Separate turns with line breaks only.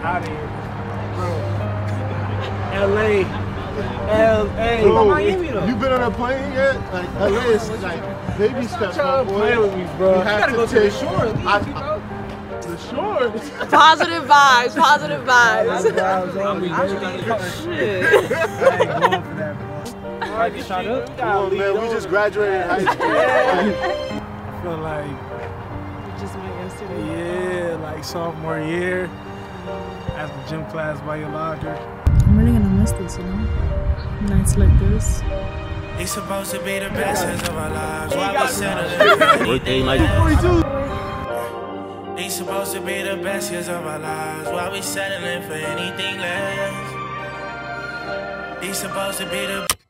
out of here. Bro. LA.
Bro,
Miami though.
You been on a plane yet? Like LA is like baby steps, my boy.
Play with me, bro.
You
You
have
gotta
to
go to the
take-
shore, bro.
The shores.
Positive vibes, positive vibes.
Shit.
I ain't going for that, bro.
Alright, get shot up.
Come on, man. We just graduated high school.
I feel like,
Just went yesterday.
yeah, like sophomore year, at the gym class by your locker.
I'm really gonna miss this, you know? Nights like this.
It's supposed to be the best years of our lives. Why we settling?
Birthday like
42.
It's supposed to be the best years of our lives. Why we settling for anything less? It's supposed to be the